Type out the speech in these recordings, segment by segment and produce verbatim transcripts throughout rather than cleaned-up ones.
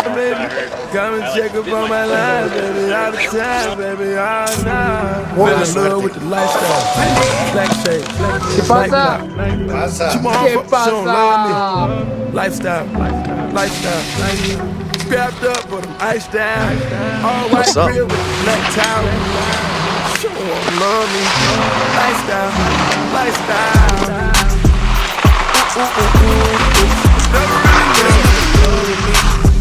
baby. Come and check up on my line, baby. All the time, baby. All night. Fell in love with the lifestyle. Black shade, black shade. ¿Qué pasa? ¿Qué pasa? Lifestyle, lifestyle. Strapped up for them ice down. All white crib with the black towel. Sure love me. Lifestyle, lifestyle. Ooh, ooh, ooh, ooh, ooh. Never really loved me.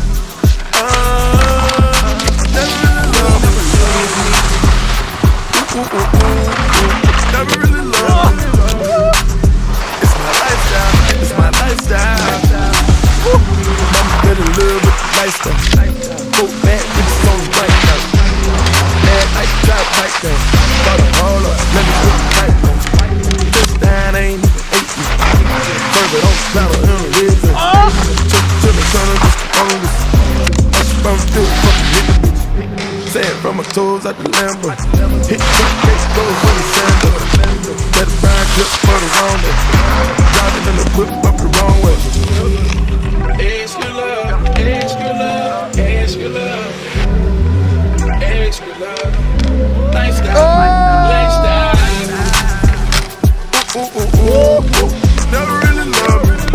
Never really loved me. It's my lifestyle, it's my lifestyle. Mama fell in love with the lifestyle. Go back, bitches on the right now. Mad like the top right there. Bought a roll up, let me put the pipe on. This time ain't even eight me. Further don't splatter in the red. Took it to the sun of this longest. I'm still fucking nigga. Sand from my toes out the Lambo. Hit the case, go for the sando. Let it burn, grip for the wrong way. Driving in the whip up the wrong way. Extra love, extra love, extra love, extra love. Lifestyle, lifestyle. Ooh, ooh, ooh, ooh, ooh. Never really loved me.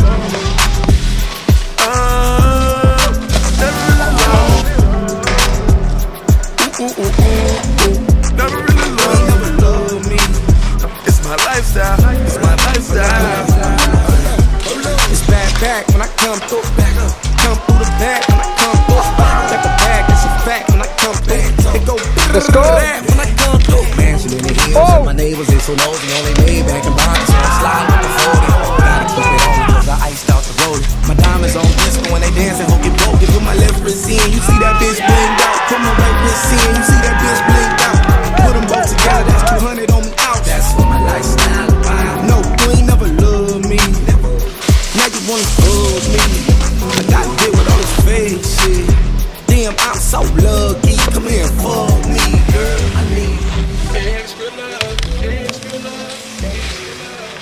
Uh, never really loved me. Ooh, ooh, ooh, ooh. Never really loved me. Never loved me. It's my lifestyle. It's my lifestyle. It's bad back when I come through. Come through the back when I come through. Like a bag, that's a fact when I come through. It go Let's go. when I come through. Mansion in the hills, Oh. and my neighbors ain't so nosy. Only made back in bond, so I slide with the forty. Gotta keep it on cause I iced out the road. My diamonds on disco when they dancing, hope get broke. Put my left wrist in, you see that bitch blinged out. Put my right wrist in, you see that bitch blinged out. Put them both together, that's two hundred on me out. That's for my lifestyle. No, you ain't never loved me. Now you wanna hug me. I gotta deal with all this fake shit. Damn, I'm so lucky. Come here and fuck me, girl. I need Extra love, extra love, extra love.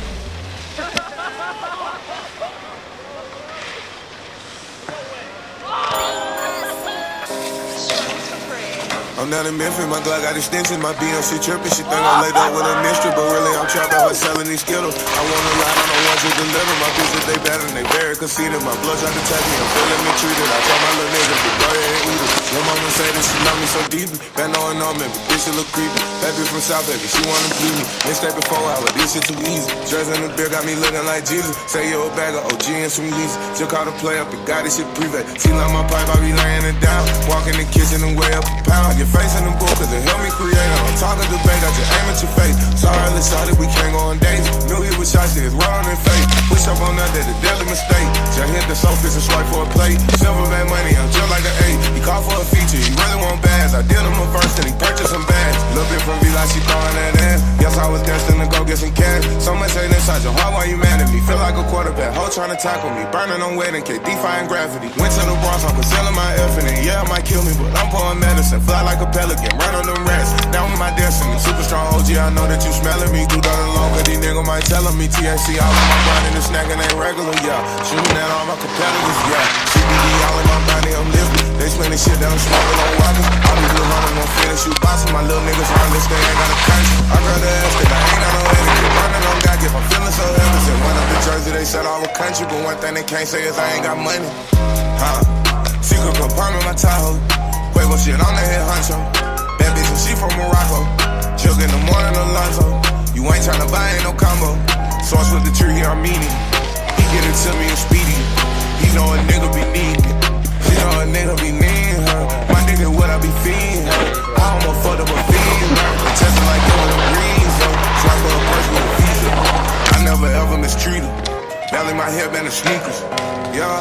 I'm down in Memphis, my Glock got extensions. My B M C tripping, she think I'm laid up with a mistress, but really I'm trapped out her selling these Skittles. I wanna lie, I don't want you to deliver. My bitches, they bad and they very conceited. My blood trying to tell me, I'm feeling me treated. I told my little nigga, but go ahead and eat it. Your mama say that she love me so deeply. Been knowing on me, but bitch, she look creepy. Baby from South, baby, she wanna please me. They stay before hours, this shit too easy. Dress in the beer got me looking like Jesus. Say you're a bag of O G and some leases. Just call the play up, and got this shit private. See, like my pipe, I be laying it down. Walk in the kitchen and weigh up a pound. Your face in the book, cause it help me create. I'm talking debate, I just aim at your face. Sorry, let's shot it, we can't go on dates. Knew he was shot, shit is wrong in fate. Push up on that, that's a deadly mistake. Just hit the surface and swipe for a plate. Silverback money, I'm just like an eight. He called for a feature, he really want bags. I did him a first, and he purchased some bags. Little bit from V like she throwing that ass. Guess I was destined to go get some cash. So much hate inside your heart, why you mad at me? Feel like a quarterback, hoe trying to tackle me. Burning on wedding cake, defying gravity. Went to the Bronx, I'm concealing my effort. And yeah, it might kill me, but I'm pouring medicine. Fly like a pelican, run on them rats. Down with my destiny, super strong O G, I know that you smelling me. Do that alone, cause these niggas might tellin' me T H C all in my body, and the snacking ain't regular, yeah. Shooting at all my competitors, yeah. C B D all in my body, I'm living. They spending shit that I'm smoking on rockets. All these little running won't finish you bossing. My little niggas heartless, they ain't got a country. I rather ask that I ain't got no etiquette. Running on God, give I'm feeling so heavy. Said one up in Jersey, they said all the country, but one thing they can't say is I ain't got money. Huh? Secret compartment, my Tahoe. Quavo shit on the head honcho. That bitch and she from Morocco. Jug in the morning, Alonzo. You ain't tryna buy, ain't no combo. Sauce with the tree, I'm meaning. He get it to me and speedy. He know a nigga be needing it. She know a nigga be needing her. My nigga, what I be feeding her. I almost fucked up a feeding her. Testing like yo in the greens, though. Try for a personal visa. I never ever mistreated. Belly my hair, band of sneakers. Yeah.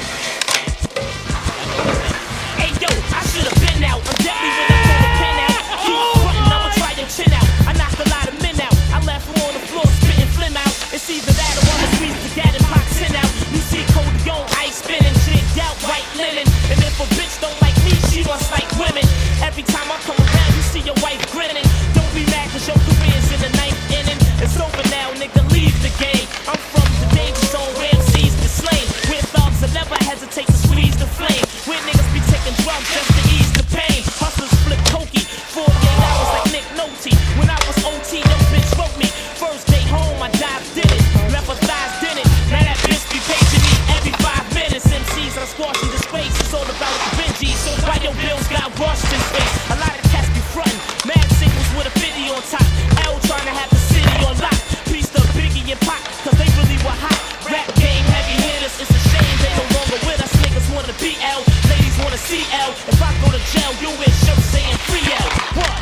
Hey yo, I should have been out. I'm deadly when I pull the pen out. on top. L trying to have the city on lock. Peace to Biggie and Pac, cause they really were hot. Rap game heavy hitters, it's a shame they no longer with us. Niggas wanna be L, ladies wanna see L. If I go to jail, you wear shirts saying free L. What?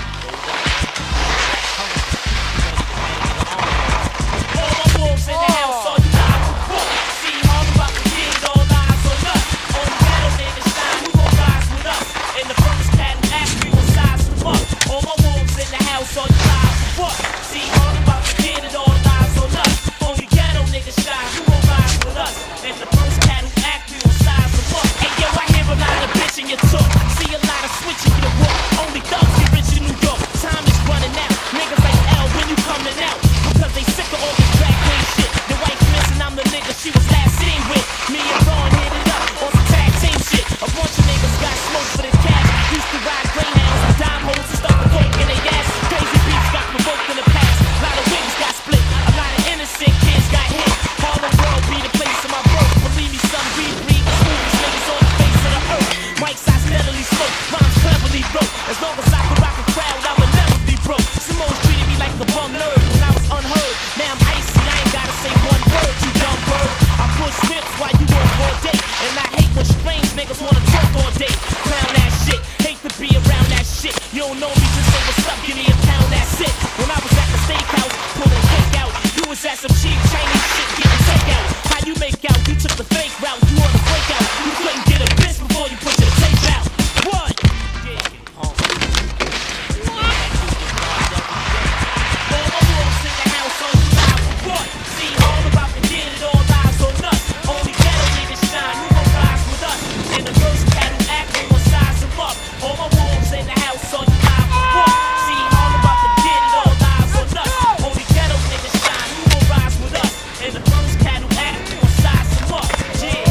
All my wolves in the house, all you live for what? See hard about the kid, all eyes on us. On the battle, niggas shine, who gon' rise with us? In the first patent act, we will size them up. All my wolves in the house, all you live for what? See hard about the kid, and all eyes on us. Only ghetto niggas shine, who gon' rise with us? In the first patent act, we will size them up. Hey yo, I hear a lot of bitch in your talk. See a lot of switching your walk. Only thugs get rich in New York. Time is running out. Niggas like L, when you coming out? Because they sick of all this drag queen shit. The wife missing, I'm the nigga she was last seen with. Me and Ron hit it up on some tag team shit. A bunch of niggas got smoke for the cash. Used to ride greyhounds, dime holes, and stuff the coke in their ass. Crazy beats got provoked in the past. A lot of wings got split. A lot of innocent kids got hit. Harlem World be the place of my birth. Believe me, son, we breathe the smoothest niggas on the face of the earth. Mike's I steadily smoke, rhymes cleverly broke. As long as I can rock a crowd, I would never be broke. Simone's treated me like a bum nerd when I was unheard. Now I'm icy, I ain't gotta say one word, you dumb bird. I push whips while you walk all day. And I hate when strange niggas wanna talk all day. Clown that shit, hate to be around that shit. You don't know me, just say what's up, give me a pound, that's it. When I was at the steakhouse, pulling cake out. You was at some cheap Chinese shit, getting takeout. How you make out? You took the fake route, you on the break out. You couldn't get a bitch before you put your tape out. What? Yeah. All my wolves in the house, on you live for what? See all about the kid, it all lies on us. Only ghetto niggas shine, who gon' rise with us? In the first cattle act, we gon' size them up. All my wolves in the house, on you live for what? See all about the kid, it all lies on us. Only ghetto niggas shine, who gon' rise with us? In the first cattle act, we gon' size them up. Yeah.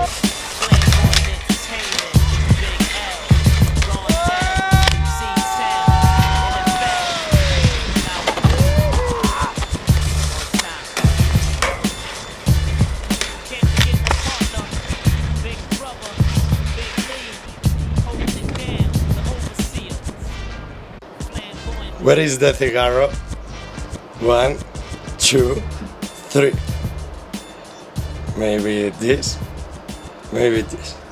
Where is the cigarro? One, two, three. Maybe this, maybe this.